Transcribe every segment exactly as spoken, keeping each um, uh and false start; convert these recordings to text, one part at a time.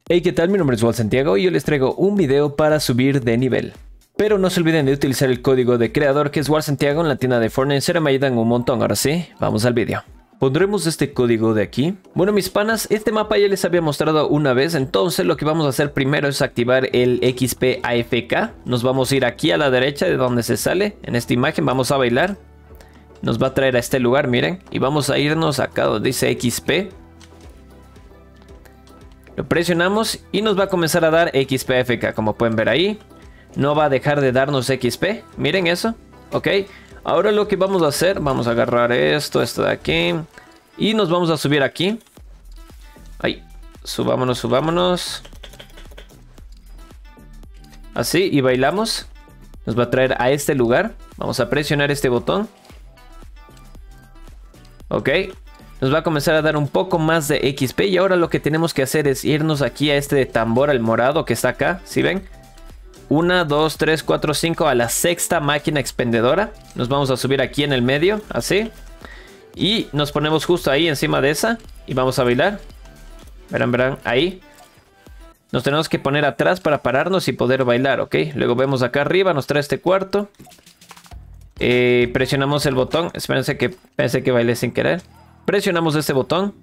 Hey, ¿qué tal? Mi nombre es Walt Santiago y yo les traigo un video para subir de nivel. Pero no se olviden de utilizar el código de creador que es Walt Santiago en la tienda de Fortnite, se me ayudan un montón. Ahora sí, vamos al video. Pondremos este código de aquí. Bueno, mis panas, este mapa ya les había mostrado una vez, entonces lo que vamos a hacer primero es activar el X P A F K. Nos vamos a ir aquí a la derecha de donde se sale, en esta imagen vamos a bailar. Nos va a traer a este lugar, miren, y vamos a irnos acá donde dice X P. Lo presionamos y nos va a comenzar a dar X P A F K, como pueden ver ahí. No va a dejar de darnos X P, miren eso, ok. Ahora lo que vamos a hacer, vamos a agarrar esto, esto de aquí. Y nos vamos a subir aquí. Ahí, subámonos, subámonos. Así, y bailamos. Nos va a traer a este lugar. Vamos a presionar este botón. Ok. Nos va a comenzar a dar un poco más de X P. Y ahora lo que tenemos que hacer es irnos aquí a este tambor, el morado que está acá. ¿Sí ven? Una, dos, tres, cuatro, cinco. A la sexta máquina expendedora. Nos vamos a subir aquí en el medio. Así. Y nos ponemos justo ahí encima de esa. Y vamos a bailar. Verán, verán. Ahí. Nos tenemos que poner atrás para pararnos y poder bailar. Ok. Luego vemos acá arriba. Nos trae este cuarto. Eh, presionamos el botón. Espérense que pensé que bailé sin querer. Presionamos este botón.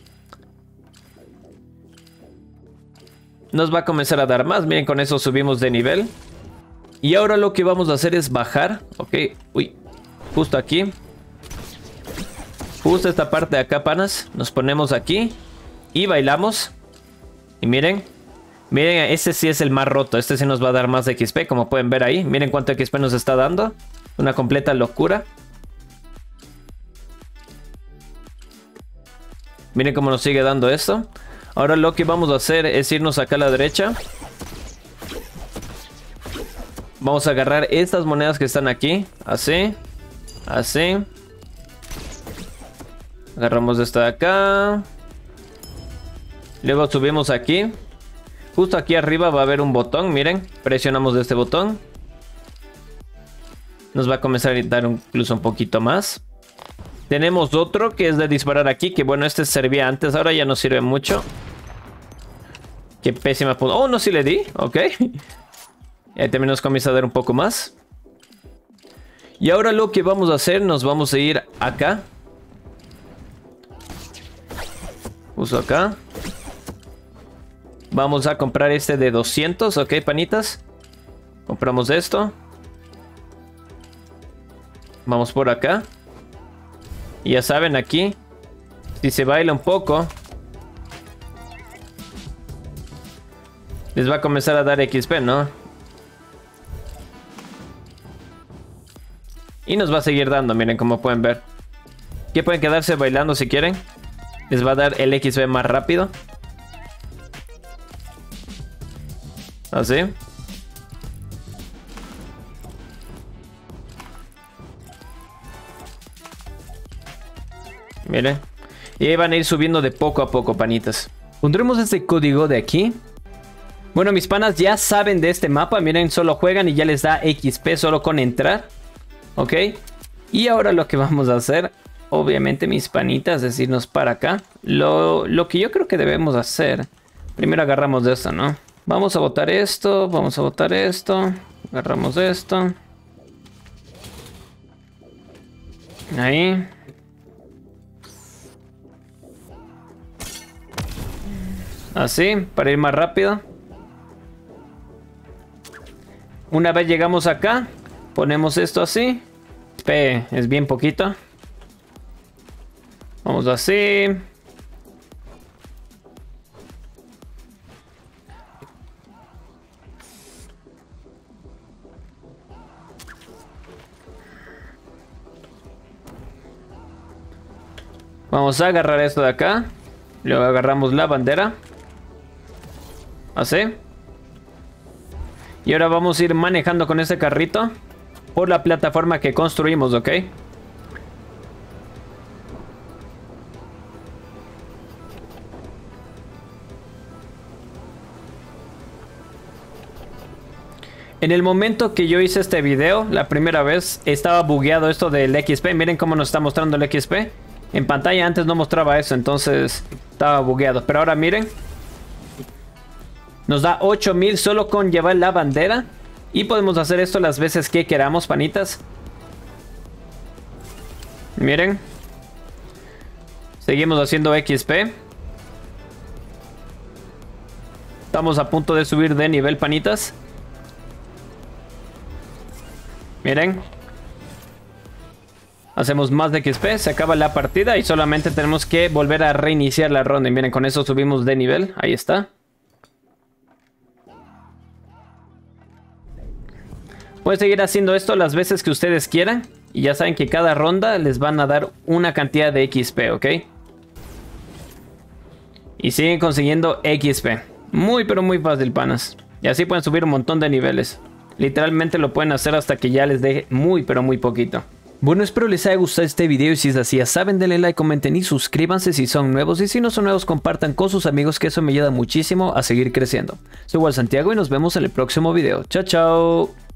Nos va a comenzar a dar más. Miren, con eso subimos de nivel. Y ahora lo que vamos a hacer es bajar. Ok. Uy. Justo aquí. Justo esta parte de acá, panas. Nos ponemos aquí. Y bailamos. Y miren. Miren, este sí es el más roto. Este sí nos va a dar más X P. Como pueden ver ahí. Miren cuánto X P nos está dando. Una completa locura. Miren cómo nos sigue dando esto. Ahora lo que vamos a hacer es irnos acá a la derecha. Vamos a agarrar estas monedas que están aquí. Así. Así. Agarramos esta de acá. Luego subimos aquí. Justo aquí arriba va a haber un botón. Miren. Presionamos este botón. Nos va a comenzar a dar incluso un poquito más. Tenemos otro que es de disparar aquí. Que bueno, este servía antes. Ahora ya no sirve mucho. Qué pésima punta. Oh, no, sí le di. Ok. Y ahí también nos comienza a dar un poco más. Y ahora lo que vamos a hacer, nos vamos a ir acá. Uso acá. Vamos a comprar este de doscientos. Ok, panitas. Compramos esto. Vamos por acá. Y ya saben, aquí, si se baila un poco, les va a comenzar a dar X P, ¿no? Y nos va a seguir dando, miren como pueden ver. Aquí pueden quedarse bailando si quieren. Les va a dar el X P más rápido. Así. Miren. Y ahí van a ir subiendo de poco a poco, panitas. Pondremos este código de aquí. Bueno, mis panas ya saben de este mapa. Miren, solo juegan y ya les da X P solo con entrar. Ok. Y ahora lo que vamos a hacer, obviamente, mis panitas, es irnos para acá. Lo, lo que yo creo que debemos hacer. Primero agarramos de esto, ¿no? Vamos a botar esto. Vamos a botar esto. Agarramos esto. Ahí. Así, para ir más rápido. Una vez llegamos acá, ponemos esto así. P es bien poquito. Vamos así. Vamos a agarrar esto de acá. Luego agarramos la bandera. Así. Y ahora vamos a ir manejando con este carrito por la plataforma que construimos, ¿ok? En el momento que yo hice este video, la primera vez, estaba bugueado esto del X P. Miren cómo nos está mostrando el X P. En pantalla antes no mostraba eso, entonces estaba bugueado. Pero ahora miren. Nos da ocho mil solo con llevar la bandera. Y podemos hacer esto las veces que queramos, panitas. Miren. Seguimos haciendo X P. Estamos a punto de subir de nivel, panitas. Miren. Hacemos más de X P, se acaba la partida y solamente tenemos que volver a reiniciar la ronda. Y miren, con eso subimos de nivel. Ahí está. Pueden seguir haciendo esto las veces que ustedes quieran. Y ya saben que cada ronda les van a dar una cantidad de X P, ¿ok? Y siguen consiguiendo X P. Muy pero muy fácil, panas. Y así pueden subir un montón de niveles. Literalmente lo pueden hacer hasta que ya les deje muy pero muy poquito. Bueno, espero les haya gustado este video y si es así, ya saben, denle like, comenten y suscríbanse si son nuevos. Y si no son nuevos, compartan con sus amigos, que eso me ayuda muchísimo a seguir creciendo. Soy Wal Santiago y nos vemos en el próximo video. Chao, chao.